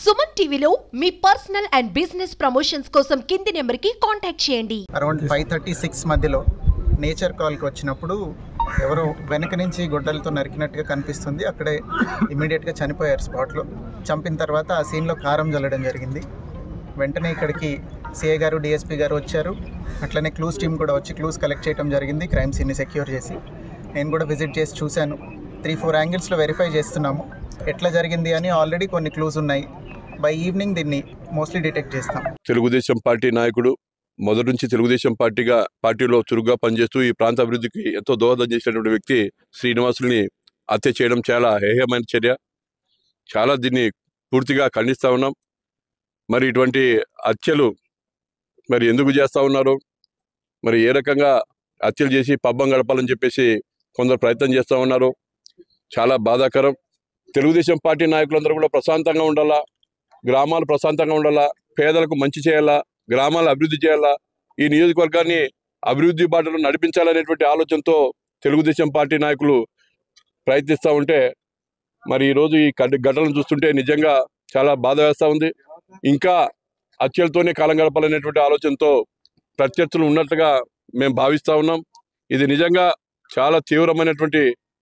సుమన్ టీవీలో మీ personal and business promotions కోసం కింది నెంబర్కి కాంటాక్ట్ చేయండి. అరౌండ్ 5:36 మధ్యలో నేచర్ కాల్కి వచ్చినప్పుడు ఎవరో వెనక నుంచి గొడ్డలతో నరికినట్టుగా కనిపిస్తుంది. అక్కడే ఇమీడియట్గా చనిపోయారు స్పాట్లో. చంపిన తర్వాత ఆ సీన్లో కారం జల్లడం జరిగింది. వెంటనే ఇక్కడికి సిఐ గారు, డిఎస్పీ గారు వచ్చారు. అట్లనే క్లూస్ టీం కూడా వచ్చి క్లూస్ కలెక్ట్ చేయడం జరిగింది. క్రైమ్ సీన్ని సెక్యూర్ చేసి నేను కూడా విజిట్ చేసి చూశాను. 3-4 యాంగిల్స్లో వెరిఫై చేస్తున్నాము ఎట్లా జరిగింది అని. ఆల్రెడీ కొన్ని క్లూస్ ఉన్నాయి. బై ఈవినింగ్ దీన్ని మోస్ట్లీ డిటెక్ట్ చేస్తాం. తెలుగుదేశం పార్టీ నాయకుడు మొదటి నుంచి తెలుగుదేశం పార్టీలో చురుగ్గా పనిచేస్తూ ఈ ప్రాంత అభివృద్ధికి ఎంతో దోహదం చేసినటువంటి వ్యక్తి శ్రీనివాసుల్ని హత్య చేయడం చాలా హేయమైన చర్య. చాలా దీన్ని పూర్తిగా ఖండిస్తూ ఉన్నాం. మరి ఇటువంటి హత్యలు మరి ఎందుకు చేస్తూ ఉన్నారు, మరి ఏ రకంగా హత్యలు చేసి పబ్బం గడపాలని చెప్పేసి కొందరు ప్రయత్నం చేస్తూ ఉన్నారు. చాలా బాధాకరం. తెలుగుదేశం పార్టీ నాయకులందరూ కూడా ప్రశాంతంగా ఉండాలా, గ్రామాలు ప్రశాంతంగా ఉండాలా, పేదలకు మంచి చేయాలా, గ్రామాలు అభివృద్ధి చేయాలా, ఈ నియోజకవర్గాన్ని అభివృద్ధి బాటలో నడిపించాలనేటువంటి ఆలోచనతో తెలుగుదేశం పార్టీ నాయకులు ప్రయత్నిస్తూ ఉంటే మరి ఈరోజు ఈ ఘటనలు చూస్తుంటే నిజంగా చాలా బాధ వేస్తూ ఉంది. ఇంకా హత్యలతోనే కాలం గడపాలనేటువంటి ఆలోచనతో ప్రత్యర్థులు ఉన్నట్టుగా మేము భావిస్తూ ఉన్నాం. ఇది నిజంగా చాలా తీవ్రమైనటువంటి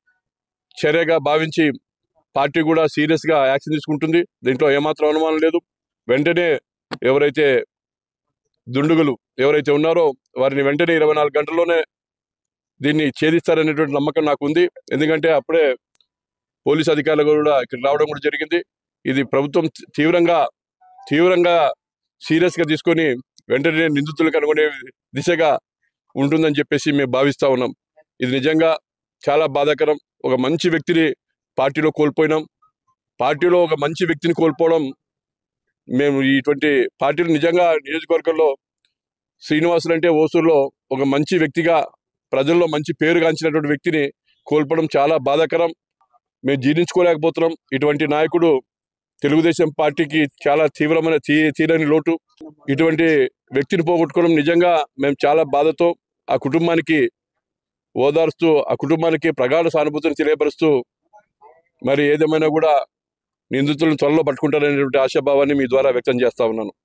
చర్యగా భావించి పార్టీ కూడా సీరియస్గా యాక్షన్ తీసుకుంటుంది. దీంట్లో ఏమాత్రం అనుమానం లేదు. వెంటనే ఎవరైతే దుండగులు ఎవరైతే ఉన్నారో వారిని వెంటనే 24 గంటల్లోనే దీన్ని ఛేదిస్తారనేటువంటి నమ్మకం నాకు ఉంది. ఎందుకంటే అప్పుడే పోలీసు అధికారులు కూడా ఇక్కడ రావడం కూడా జరిగింది. ఇది ప్రభుత్వం తీవ్రంగా సీరియస్గా తీసుకొని వెంటనే నిందితులు కనుగొనే దిశగా ఉంటుందని చెప్పేసి మేము భావిస్తూ ఉన్నాం. ఇది నిజంగా చాలా బాధాకరం. ఒక మంచి వ్యక్తిని పార్టీలో కోల్పోయినాం. పార్టీలో ఒక మంచి వ్యక్తిని కోల్పోవడం, మేము ఇటువంటి పార్టీలు నిజంగా నియోజకవర్గంలో శ్రీనివాసులు అంటే ఓసూరులో ఒక మంచి వ్యక్తిగా ప్రజల్లో మంచి పేరుగాంచినటువంటి వ్యక్తిని కోల్పోవడం చాలా బాధాకరం. మేము జీర్ణించుకోలేకపోతున్నాం. ఇటువంటి నాయకుడు తెలుగుదేశం పార్టీకి చాలా తీవ్రమైన తీరని లోటు. ఇటువంటి వ్యక్తిని పోగొట్టుకోవడం నిజంగా మేము చాలా బాధతో ఆ కుటుంబానికి ఓదారుస్తూ, ఆ కుటుంబానికి ప్రగాఢ సానుభూతిని తెలియపరుస్తూ మరి ఏదేమైనా కూడా నిందితులను త్వరలో పట్టుకుంటారనేటువంటి ఆశాభావాన్ని మీ ద్వారా వ్యక్తం చేస్తా ఉన్నాను.